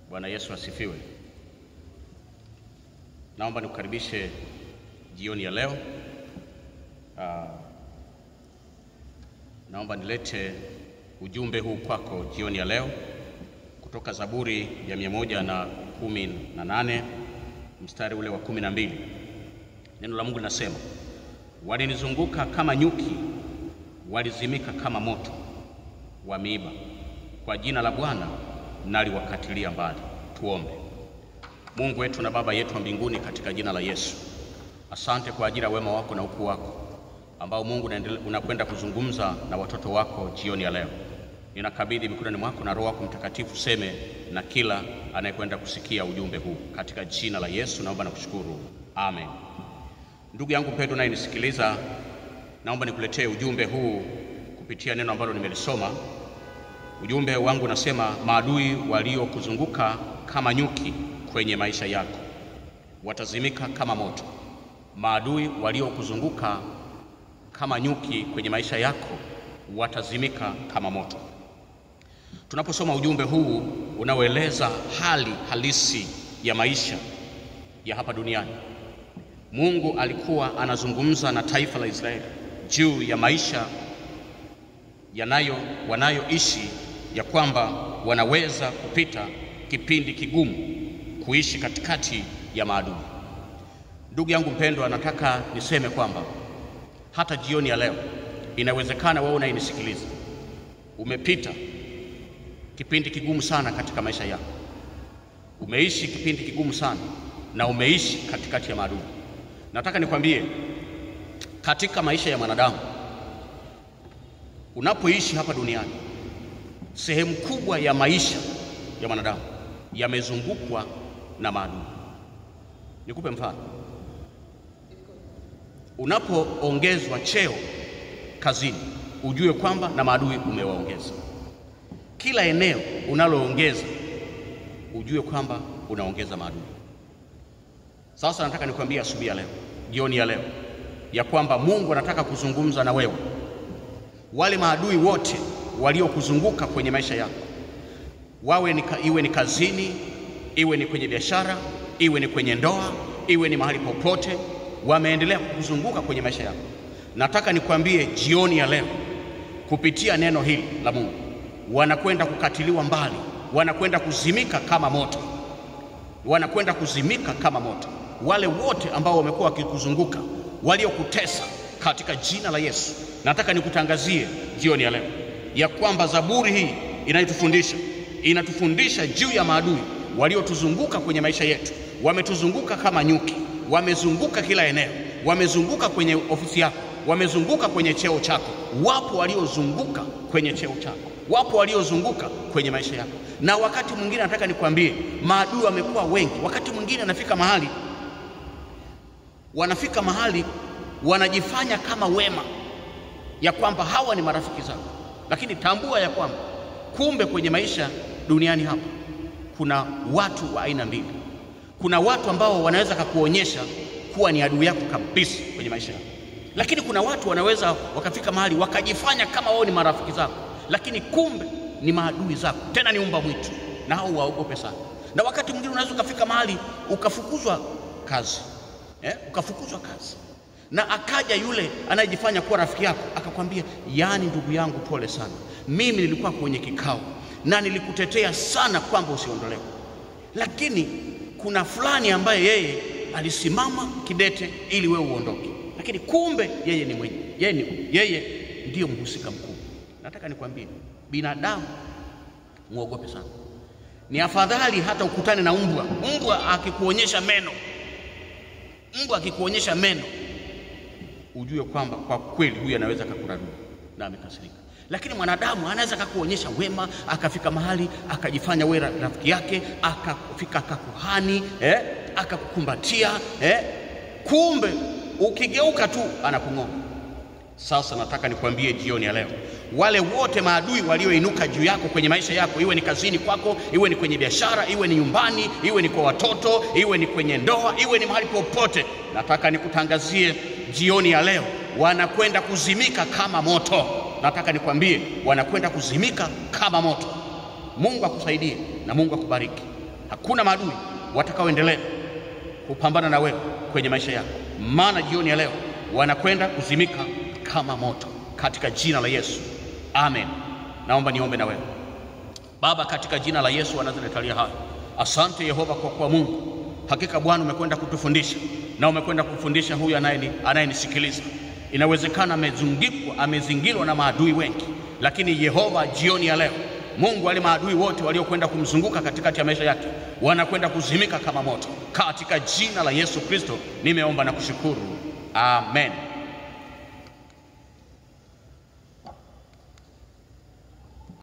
Bwana Yesu asifiwe. Naomba nikukaribishe jioni ya leo. Naomba nilete ujumbe huu kwako jioni ya leo kutoka Zaburi ya 118 mstari ule wa 12. Neno la Mungu linasema, walinizunguka kama nyuki, walizimika kama moto wa miiba. Kwa jina la Bwana naliwakatilia mbali. Tuombe. Mungu wetu na Baba yetu wa mbinguni, katika jina la Yesu, asante kwa ajili ya wema wako na ukuu wako ambao Mungu unakwenda kuzungumza na watoto wako jioni ya leo. Ninakabidhi mikononi mwako na Roho wako Mtakatifu, seme na kila anayekwenda kusikia ujumbe huu, katika jina la Yesu naomba na kushukuru. Amen. Ndugu yangu mpendwa naye nisikiliza, naomba nikuletee ujumbe huu kupitia neno ambalo nimelisoma. Ujumbe wangu nasema, maadui waliokuzunguka kama nyuki kwenye maisha yako watazimika kama moto. Maadui waliokuzunguka kama nyuki kwenye maisha yako watazimika kama moto. Tunaposoma ujumbe huu unaoeleza hali halisi ya maisha ya hapa duniani, Mungu alikuwa anazungumza na taifa la Israeli juu ya maisha wanayoishi, ya kwamba wanaweza kupita kipindi kigumu, kuishi katikati ya maadui. Ndugu yangu mpendwa, nataka niseme kwamba hata jioni ya leo inawezekana wewe unayenisikiliza umepita kipindi kigumu sana katika maisha yako. Umeishi kipindi kigumu sana na umeishi katikati ya maadui. Nataka nikwambie, katika maisha ya mwanadamu unapoishi hapa duniani, sehemu kubwa ya maisha ya mwanadamu yamezungukwa na maadui. Nikupe mfano. Unapoongezwa cheo kazini, ujue kwamba na maadui umewaongeza. Kila eneo unaloongeza, ujue kwamba unaongeza maadui. Sasa nataka nikwambie asubuhi ya leo, jioni ya leo, ya kwamba Mungu anataka kuzungumza na wewe. Wale maadui wote waliokuzunguka kwenye maisha yako, iwe ni kazini, iwe ni kwenye biashara, iwe ni kwenye ndoa, iwe ni mahali popote, wameendelea kukuzunguka kwenye maisha yako. Nataka nikwambie jioni ya leo kupitia neno hili la Mungu, wanakwenda kukatiliwa mbali, wanakwenda kuzimika kama moto. Wanakwenda kuzimika kama moto. Wale wote ambao wamekuwa wakikuzunguka, waliokutesa, katika jina la Yesu, nataka nikutangazie jioni ya leo ya kwamba Zaburi hii inatufundisha juu ya maadui waliotuzunguka kwenye maisha yetu. Wametuzunguka kama nyuki, wamezunguka kila eneo, wamezunguka kwenye ofisi yako, wamezunguka kwenye cheo chako. Wapo waliozunguka kwenye cheo chako, wapo waliozunguka kwenye maisha yako. Na wakati mwingine nataka nikwambie, maadui wamekuwa wengi. Wakati mwingine wanafika mahali wanajifanya kama wema, ya kwamba hawa ni marafiki zako. Lakini tambua ya kwamba kumbe kwenye maisha duniani hapa kuna watu wa aina mbili. Kuna watu ambao wanaweza kukuonyesha kuwa ni adui yako kabisa kwenye maisha yako, lakini kuna watu wanaweza wakafika mahali wakajifanya kama wao ni marafiki zako, lakini kumbe ni maadui zako, tena ni umba mwitu, na hao waogope sana. Na wakati mwingine unaweza ukafika mahali ukafukuzwa kazi, na akaja yule anayejifanya kuwa rafiki yako akakwambia, yaani ndugu yangu, pole sana, mimi nilikuwa kwenye kikao na nilikutetea sana kwamba usiondolewe, lakini kuna fulani ambaye yeye alisimama kidete ili wewe uondoke, lakini kumbe yeye ndiyo mhusika mkuu. Nataka nikwambie, binadamu muogope sana. Ni afadhali hata ukutane na mbwa. Mbwa akikuonyesha meno, ujue kwamba kwa kweli huyu anaweza kukurarua na amekasirika. Lakini mwanadamu anaweza kukuonyesha wema, akafika mahali akajifanya wewe rafiki yake, akafika akakuhani, akakukumbatia, kumbe ukigeuka tu anakung'oa. Sasa nataka nikwambie jioni ya leo, wale wote maadui walioinuka juu yako kwenye maisha yako, iwe ni kazini kwako, iwe ni kwenye biashara, iwe ni nyumbani, iwe ni kwa watoto, iwe ni kwenye ndoa, iwe ni mahali popote, nataka nikutangazie jioni ya leo, wanakwenda kuzimika kama moto. Nataka nikwambie, wanakwenda kuzimika kama moto. Mungu akusaidie na Mungu akubariki. Hakuna maadui watakaoendelea kupambana na wewe kwenye maisha yako, maana jioni ya leo wanakwenda kuzimika kama moto katika jina la Yesu. Amen. Naomba niombe na wewe. Baba, katika jina la Yesu wa Nazareti hai, asante Yehova kwa kuwa Mungu. Hakika Bwana umekwenda kutufundisha na umekwenda kufundisha huyu anayenisikiliza. Inawezekana amezingirwa na maadui wengi, lakini Yehova, jioni ya leo Mungu, wale maadui wote waliokwenda kumzunguka katikati ya maisha yake wanakwenda kuzimika kama moto katika jina la Yesu Kristo. Nimeomba na kushukuru. Amen.